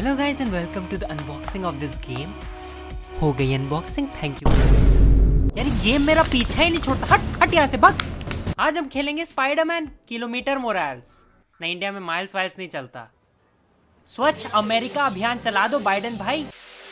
Hello guys and welcome to the unboxing of this game. हो गई unboxing, thank you. यार game मेरा पीछा ही नहीं छोड़ता, हट हट यहाँ से भाग। आज हम खेलेंगे स्पाइडरमैन किलोमीटर मोराल्स। नहीं, इंडिया में माइल्स वाइल्स नहीं चलता। स्वच्छ अमेरिका अभियान चला दो बाइडेन भाई।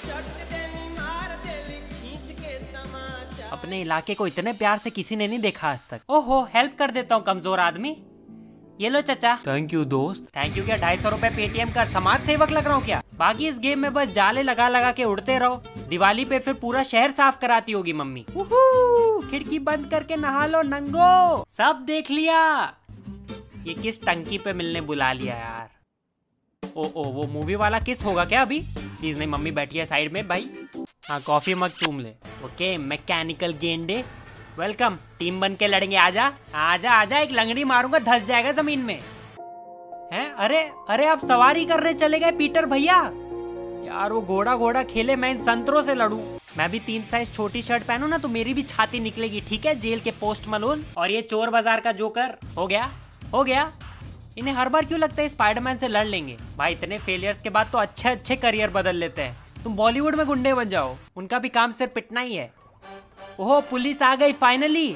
अपने इलाके को इतने प्यार से किसी ने नहीं देखा आज तक। ओहो, हेल्प कर देता हूँ कमजोर आदमी। ये लो चाचा। थैंक यू दोस्त। थैंक यू क्या, 250 रुपए पेटीएम कर। समाज सेवक लग रहा हूँ क्या? बाकी इस गेम में बस जाले लगा लगा के उड़ते रहो। दिवाली पे फिर पूरा शहर साफ कराती होगी मम्मी। खिड़की बंद करके नहा लो नंगो। सब देख लिया। ये किस टंकी पे मिलने बुला लिया यार। ओ वो मूवी वाला किस होगा क्या अभी? प्लीज नहीं, मम्मी बैठी है साइड में भाई। हाँ, कॉफी मग चूम ले। ओके मैकेनिकल गेंडे, वेलकम। टीम बन के लड़ेंगे। आजा आजा आजा, एक लंगड़ी मारूंगा, धस जाएगा जमीन में। हैं? अरे आप सवारी करने चले गए पीटर भैया। यार वो घोड़ा खेले, मैं इन संतरों से लड़ूं। मैं भी 3 साइज छोटी शर्ट पहनूं ना तो मेरी भी छाती निकलेगी, ठीक है? जेल के पोस्ट मलोन और ये चोर बाजार का जोकर। हो गया। इन्हें हर बार क्यों लगता है स्पाइडरमैन से लड़ लेंगे? भाई इतने फेलियर्स के बाद तो अच्छे करियर बदल लेते हैं। तुम बॉलीवुड में गुंडे बन जाओ, उनका भी काम सिर्फ पिटना ही है। ओहो, पुलिस आ गई फाइनली।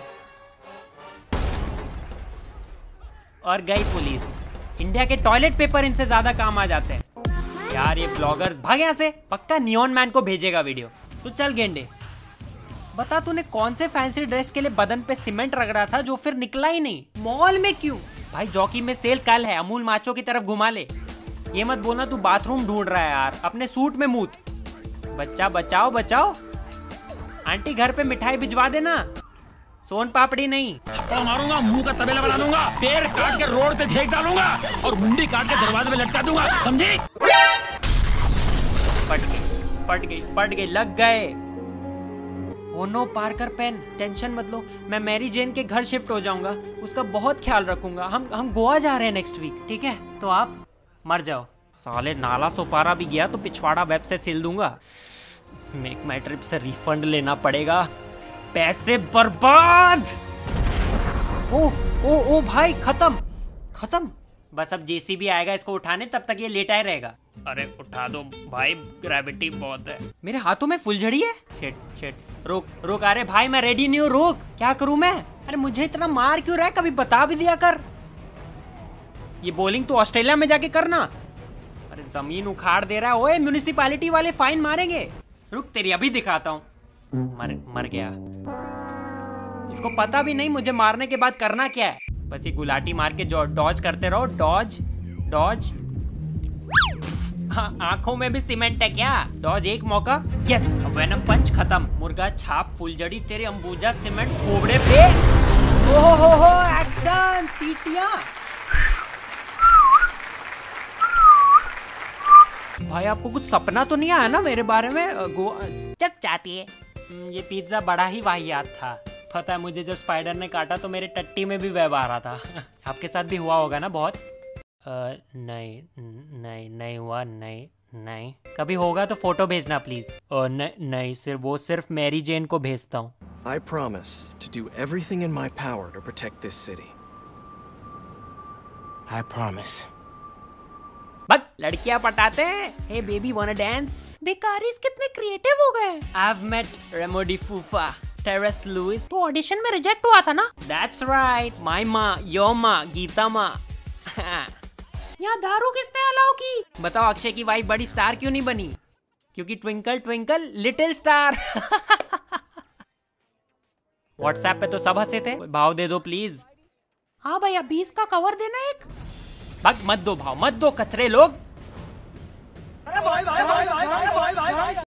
और गई पुलिस। इंडिया के टॉयलेट पेपर इनसे ज्यादा काम आ जाते हैं। यार ये ब्लॉगर्स, भाग यहाँ से। पक्का नियॉन मैन को भेजेगा वीडियो। तो चल गेंडे, बता तूने कौन से फैंसी ड्रेस के लिए बदन पे सीमेंट रगड़ा था जो फिर निकला ही नहीं? मॉल में क्यों? भाई जॉकी में सेल कल है, अमूल माचो की तरफ घुमा ले। ये मत बोलना तू बाथरूम ढूंढ रहा है यार, अपने सूट में मूत। बच्चा बचाओ। आंटी घर पे मिठाई भिजवा देना, सोन पापड़ी नहीं। थप्पड़ मारूंगा, मुंह का तबेला बना दूंगा, पैर काट के रोड पे फेंक डालूंगा और मुंडी काट के दरवाजे पे लटका दूंगा, समझी? फट गई, लग गए। Oh no Parker pen, tension मत लो, मैं मैरी जेन के घर शिफ्ट हो जाऊंगा, उसका बहुत ख्याल रखूंगा। हम गोवा जा रहे हैं नेक्स्ट वीक, ठीक है? तो आप मर जाओ। साले नाला सोपारा भी गया तो पिछवाड़ा वेब से सिल दूंगा। मेक माई ट्रिप से रिफंड लेना पड़ेगा, पैसे बर्बाद। ओ भाई खत्म। बस अब जेसीबी आएगा इसको उठाने, तब तक ये लेटा ही रहेगा। अरे उठा दो भाई, ग्रेविटी बहुत है। मेरे हाथों में फुलझड़ी है। शिट रुक। अरे भाई मैं रेडी नहीं हूँ, रुक। क्या करूँ मैं? अरे मुझे इतना मार क्यों रहा है, कभी बता भी दिया कर। ये बॉलिंग तो ऑस्ट्रेलिया में जाके करना। अरे जमीन उखाड़ दे रहा है। ओए म्युनिसिपैलिटी वाले फाइन मारेंगे। रुक तेरी अभी दिखाता हूँ। मर गया। इसको पता भी नहीं मुझे मारने के बाद करना क्या है। बस ये गुलाटी मार के डॉज करते रहो। डॉज। हाँ, आंखों में भी सीमेंट है क्या? डॉज एक मौका। यस, वेनम पंच खत्म। मुर्गा छाप, फुलझड़ी, तेरे अंबुजा सीमेंट थोबड़े पे। ओहो एक्शन, सीटियां। भाई आपको कुछ सपना तो नहीं आया ना मेरे बारे में? जब चाहती है। ये पिज्जा बड़ा ही वाहियात था। पता है मुझे, जब स्पाइडर ने काटा तो मेरे टट्टी में भी वेब आ रहा था। आपके साथ भी हुआ होगा ना बहुत? नहीं हुआ। नहीं कभी होगा तो फोटो भेजना प्लीज। नहीं, सिर्फ मैरी जेन को भेजता हूँ। I promise to do everything in my power to protect this city. I promise. बस लड़कियां पटाते हैं। हे बेबी वाना डांस। बेकारीज कितने क्रिएटिव हो गए। I've met Remo Di Fufa, Terrace Lewis। तो ऑडिशन में रिजेक्ट हुआ था ना? That's right, my माँ, your माँ, गीता माँ। यहाँ दारू किसने अलाउ की? बताओ, अक्षय की वाइफ बड़ी स्टार क्यों नहीं बनी? क्योंकि ट्विंकल लिटिल स्टार। व्हाट्सएप पे तो सब हंसे थे। भाव दे दो प्लीज। हाँ भैया, 20 का कवर देना एक। मत दो भाव, मत दो कचरे लोग।